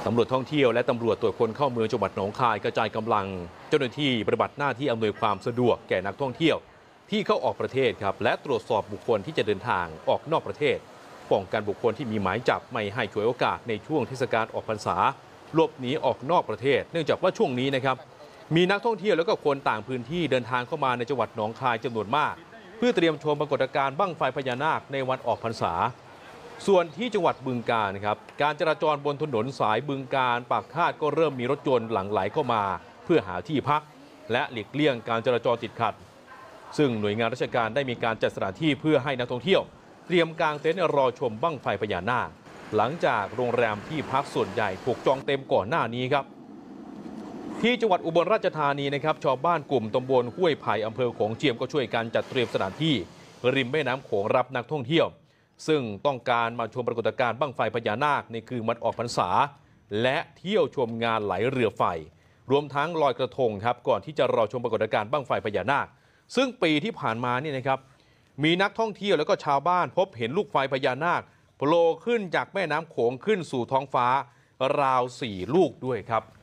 ตำรวจท่องเที่ยวและตำรวจตรวจคนเข้าเมืองจังหวัดหนองคายกระจายกำลังเจ้าหน้าที่ปฏิบัติหน้าที่อำนวยความสะดวกแก่นักท่องเที่ยวที่เข้าออกประเทศครับและตรวจสอบบุคคลที่จะเดินทางออกนอกประเทศป้องกันบุคคลที่มีหมายจับไม่ให้ฉวยโอกาสในช่วงเทศกาลออกพรรษาหลบหนีออกนอกประเทศเนื่องจากว่าช่วงนี้นะครับมีนักท่องเที่ยวแล้วก็คนต่างพื้นที่เดินทางเข้ามาในจังหวัดหนองคายจำนวนมากเพื่อเตรียมชมปรากฏการณ์บั้งไฟพญานาคในวันออกพรรษาส่วนที่จังหวัดบึงกาฬครับการจราจรบนถนนสายบึงกาฬปากคาดก็เริ่มมีรถยนต์หลั่งไหลเข้ามาเพื่อหาที่พักและหลีกเลี่ยงการจราจรติดขัดซึ่งหน่วยงานราชการได้มีการจัดสถานที่เพื่อให้นักท่องเที่ยวเตรียมกางเต็นท์รอชมบั้งไฟพญานาคหลังจากโรงแรมที่พักส่วนใหญ่ถูกจองเต็มก่อนหน้านี้ครับที่จังหวัดอุบลราชธานีนะครับชาวบ้านกลุ่มตำบลห้วยไผ่อำเภอโขงเจียมก็ช่วยกันจัดเตรียมสถานที่ริมแม่น้ำโขงรับนักท่องเที่ยวซึ่งต้องการมาชมปรากฏการณ์บั้งไฟพญานาคในคืนวันออกพรรษาและเที่ยวชมงานไหลเรือไฟรวมทั้งลอยกระทงครับก่อนที่จะรอชมปรากฏการณ์บั้งไฟพญานาคซึ่งปีที่ผ่านมานี่นะครับมีนักท่องเที่ยวแล้วก็ชาวบ้านพบเห็นลูกไฟพญานาคโผล่ขึ้นจากแม่น้ำโขงขึ้นสู่ท้องฟ้าราว4 ลูกด้วยครับ